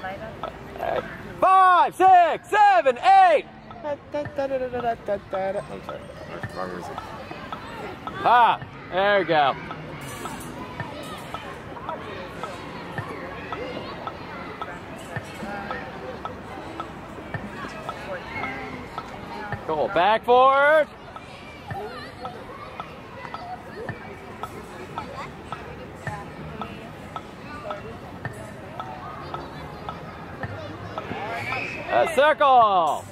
5, 6, 7, 8. I'm sorry. Wrong music. Ah, there we go. Cool. Back forward. A circle.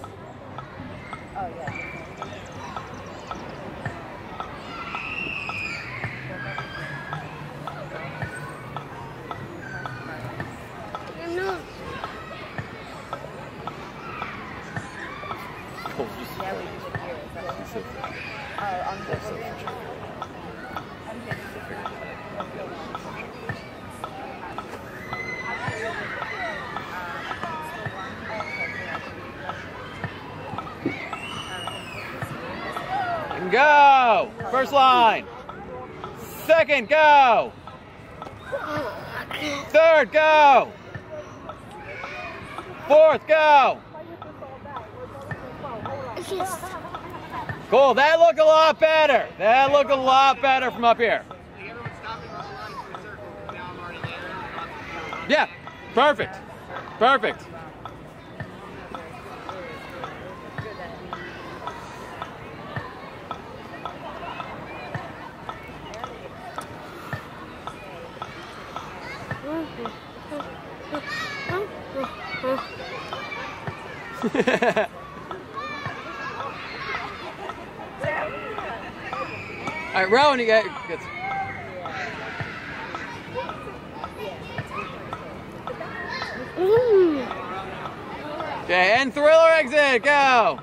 Go! First line. Second, go! Third, go! Fourth, go! Cool, that looked a lot better. That looked a lot better from up here. Yeah, perfect. Perfect. All right, Rowan, you got good. Okay, and Thriller exit, go.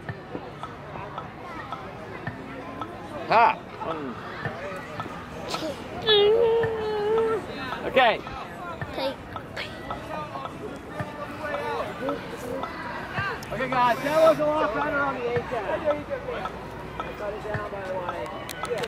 Ha. Okay. Okay, guys, that was a lot better on the A-cab. Cut it down by like